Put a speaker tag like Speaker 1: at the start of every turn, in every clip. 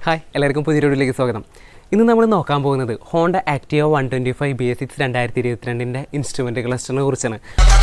Speaker 1: Hi എല്ലാവർക്കും പുതിയ വീഡിയോയിലേക്ക് സ്വാഗതം. ഇന്ന് നമ്മൾ നോക്കാൻ പോകുന്നത് ഹോണ്ട ആക്റ്റീവ 125 BS6 2022 ഇൻസ്ട്രുമെൻ്റ് ക്ലസ്റ്ററിനെ കുറിച്ചാണ്.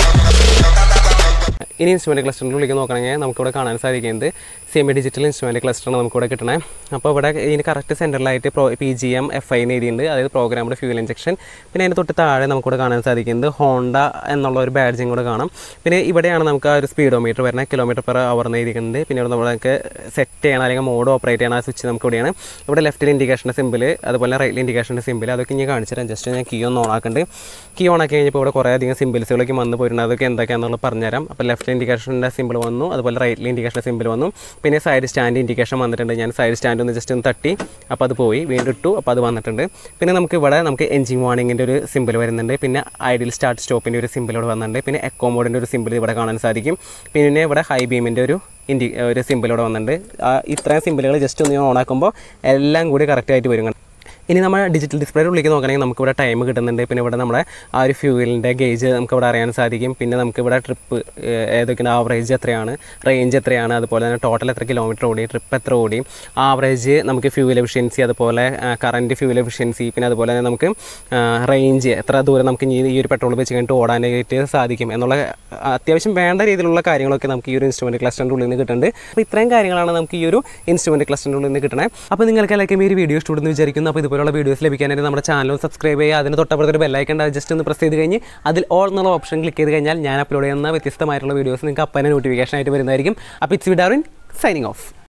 Speaker 1: ഇനി ഇൻസ്ട്രുമെൻ്റ് ക്ലസ്റ്ററിനുള്ളിലേക്ക് നോക്കണമെങ്കിൽ നമുക്കിവിടെ കാണാൻ സാധിക്കുന്നത് സെമി ഡിജിറ്റൽ ഇൻസ്ട്രുമെൻ്റ് ക്ലസ്റ്ററാണ് നമുക്കിവിടെ കിട്ടണേ. അപ്പോൾ ഇവിടെ ഇതിന് കറക്റ്റ് സെൻറ്ററിലായിട്ട് PGM FI എഴുതിയിട്ടുണ്ട്, അതായത് പ്രോഗ്രാംഡ് ഫ്യൂൽ ഇഞ്ചക്ഷൻ. പിന്നെ അതിന് തൊട്ട് താഴെ നമുക്കിവിടെ കാണാൻ സാധിക്കുന്നത് ഹോണ്ട എന്നുള്ള ഒരു ബാഡ്ജിങ് കൂടെ കാണാം. പിന്നെ ഇവിടെയാണ് നമുക്ക് ആ ഒരു സ്പീഡോമീറ്റർ വരുന്നത്, കിലോമീറ്റർ പെർ അവർ എന്ന് എഴുതിയിട്ടുണ്ട്. പിന്നെ ഇവിടെ നമുക്ക് സെറ്റ് ചെയ്യണം അല്ലെങ്കിൽ മോഡ് ഓപ്പറേറ്റ് ചെയ്യണം, ആ സ്വിച്ച് നമുക്ക് ഇവിടെയാണ്. ഇവിടെ ലെഫ്റ്റിൽ ഇൻഡിക്കേഷൻ്റെ സിമ്പിൾ, അതുപോലെ റൈറ്റിൽ ഇൻഡിക്കേഷൻ്റെ സിമ്പിൾ, അതൊക്കെ ഞാൻ കാണിച്ചു തരാം. ജസ്റ്റ് ഞാൻ കീ ഒന്ന് ഓൺ ആക്കുന്നുണ്ട്. കീ ഓൺ ആക്കി കഴിഞ്ഞപ്പോൾ ഇവിടെ കുറേ അധികം സിമ്പിൾസുകളൊക്കെ വന്ന് പോയിട്ടുണ്ട്. അതൊക്കെ എന്തൊക്കെയാണെന്നുള്ളത് പറഞ്ഞുതരാം. അപ്പോൾ ലെഫ്റ്റിൽ ഇൻഡിക്കേഷൻ്റെ സിമ്പിൾ വന്നു, അതുപോലെ റൈറ്റിൽ ഇൻഡിക്കേഷൻ്റെ സിമ്പിൾ വന്നു. പിന്നെ സൈഡ് സ്റ്റാൻഡ് ഇൻഡിക്കേഷൻ വന്നിട്ടുണ്ട്. ഞാൻ സൈഡ് സ്റ്റാൻഡ് ഒന്ന് ജസ്റ്റ് ഒന്ന് തട്ടി, അപ്പോൾ അത് പോയി, വീണ്ടും ഇട്ടു, അപ്പോൾ അത് വന്നിട്ടുണ്ട്. പിന്നെ നമുക്ക് എൻജിൻ വാർണിങ്ങിൻ്റെ ഒരു സിമ്പിൾ വരുന്നുണ്ട്. പിന്നെ ഐഡിയൽ സ്റ്റാർട്ട് സ്റ്റോപ്പിൻ്റെ ഒരു സിമ്പിൾ ഇവിടെ വന്നിട്ടുണ്ട്. പിന്നെ എക്കോ മോഡിൻ്റെ ഒരു സിമ്പിൾ ഇവിടെ കാണാൻ സാധിക്കും. പിന്നെ ഇവിടെ ഹൈ ബീമിൻ്റെ ഒരു സിമ്പിൾ ഇവിടെ വന്നിട്ടുണ്ട്. ഇത്രയും സിമ്പിളുകൾ ജസ്റ്റ് ഒന്ന് ഓൺ ആക്കുമ്പോൾ എല്ലാം കൂടി കറക്റ്റായിട്ട് വരും. ഇനി നമ്മൾ ഡിജിറ്റൽ ഡിസ്പ്ലേയുടെ ഉള്ളിലേക്ക് നോക്കുകയാണെങ്കിൽ നമുക്കിവിടെ ടൈം കിട്ടുന്നുണ്ട്. പിന്നെ ഇവിടെ നമ്മുടെ ആ ഒരു ഫ്യൂവലിൻ്റെ ഗേജ് നമുക്കിവിടെ അറിയാൻ സാധിക്കും. പിന്നെ നമുക്കിവിടെ ട്രിപ്പ് ഏതൊക്കെയാണ്, ആവറേജ് എത്രയാണ്, റേഞ്ച് എത്രയാണ്, അതുപോലെ തന്നെ ടോട്ടൽ എത്ര കിലോമീറ്റർ ഓടി, ട്രിപ്പ് എത്ര ഓടി, ആവറേജ് നമുക്ക് ഫ്യൂവൽ എഫിഷ്യൻസി, അതുപോലെ കറൻറ്റ് ഫ്യൂവൽ എഫിഷ്യൻസി, പിന്നെ അതുപോലെ തന്നെ നമുക്ക് റേഞ്ച് എത്ര ദൂരം നമുക്ക് ഈ ഒരു പെട്രോൾ വെച്ച് കഴിഞ്ഞിട്ട് ഓടാനായിട്ട് സാധിക്കും എന്നുള്ള അത്യാവശ്യം വേണ്ട രീതിയിലുള്ള കാര്യങ്ങളൊക്കെ നമുക്ക് ഈ ഒരു ഇൻസ്ട്രുമെൻറ്റ് ക്ലസ്റ്ററിൻ്റെ ഉള്ളിൽ നിന്ന് കിട്ടുന്നുണ്ട്. അപ്പോൾ ഇത്രയും കാര്യങ്ങളാണ് നമുക്ക് ഈ ഒരു ഇൻസ്ട്രുമെൻറ്റ് ക്ലസ്റ്ററിൻ്റെ ഉള്ളിൽ നിന്ന് കിട്ടണേ. അപ്പോൾ നിങ്ങൾക്ക് എല്ലാവർക്കും ഈ ഒരു വീഡിയോ ഇഷ്ടപ്പെടുന്നു വിചാരിക്കുന്നു. അപ്പോൾ ഇതുപോലുള്ള വീഡിയോസ് ലഭിക്കാനായിട്ട് നമ്മുടെ ചാനൽ സബ്സ്ക്രൈബ് ചെയ്യുക. അതിന് തൊട്ടപ്പുറത്തൊരു ബെല്ലൈക്കൺ ഉണ്ട്, ജസ്റ്റ് ഒന്ന് പ്രസ് ചെയ്ത് കഴിഞ്ഞ് അതിൽ ഓൾ എന്നുള്ള ഓപ്ഷൻ ക്ലിക്ക് ചെയ്ത് കഴിഞ്ഞാൽ ഞാൻ അപ്ലോഡ് ചെയ്യുന്ന വ്യത്യസ്തമായിട്ടുള്ള വീഡിയോസ് നിങ്ങൾക്ക് അപ്പം തന്നെ നോട്ടിഫിക്കേഷൻ ആയിട്ട് വരുന്നതായിരിക്കും. അപ്പോൾ ഇറ്റ്സ് വിഡാറിൻ സൈനിങ് ഓഫ്.